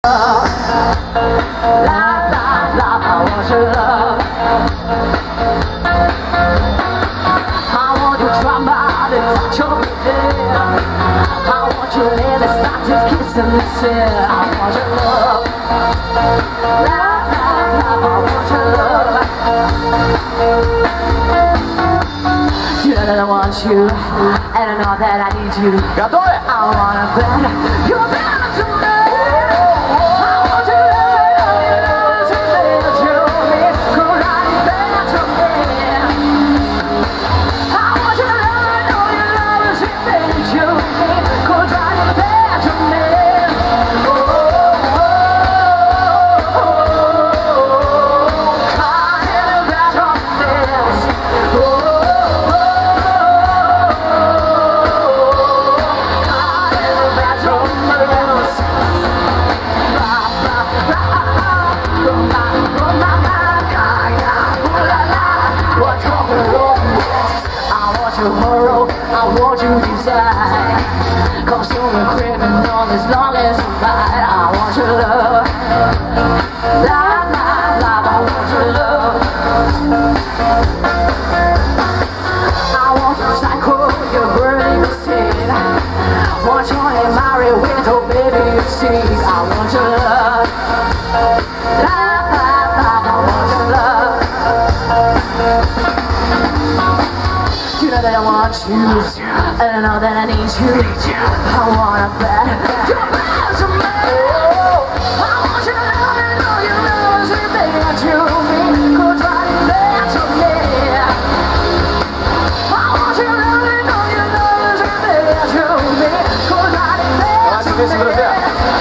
I want your love. I want you to try my body, touch your head. I want you to let us start to kiss and listen. I want your love. I want your love. You know that I want you, and I know that I need you. I wanna bet you're better to me. I want you inside, consume a criminal as long as you fight. I want your love, love, I want your love. I want your psycho, your burning mistake. Want your married widow, baby, you see. I want your love, love, I want your love. You know that I want you, and I know that I need you. I wanna bet you're better to me. I want you to love me, know you love me, better to me. Go try to better to me. I want you to love me, know you love me, better to me. Go try to better to me.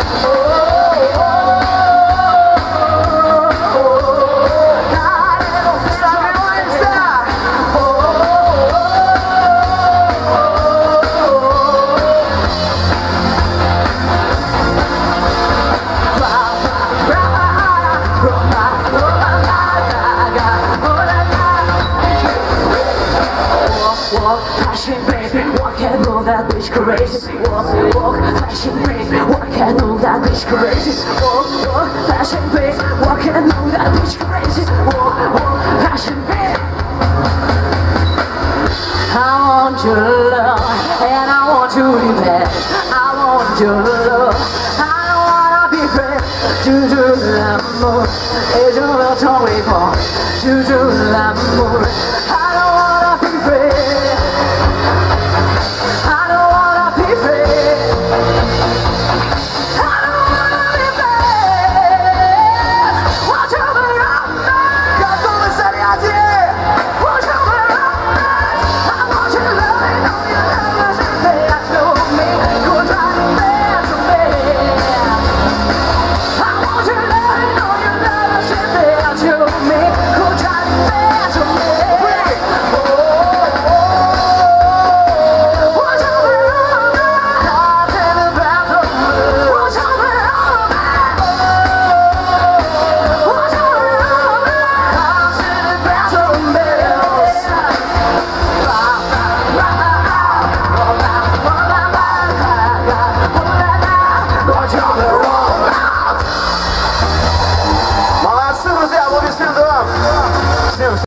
Walk, fashion baby, walk and move that bitch crazy. Walk, fashion baby, walk and move that bitch crazy. Walk, fashion baby, walk and move that bitch crazy. Walk, fashion baby. I want your love, and I want to be bad. I want your love, I don't wanna be friends. Do l'amour, et je veux ton répondre. Do l'amour.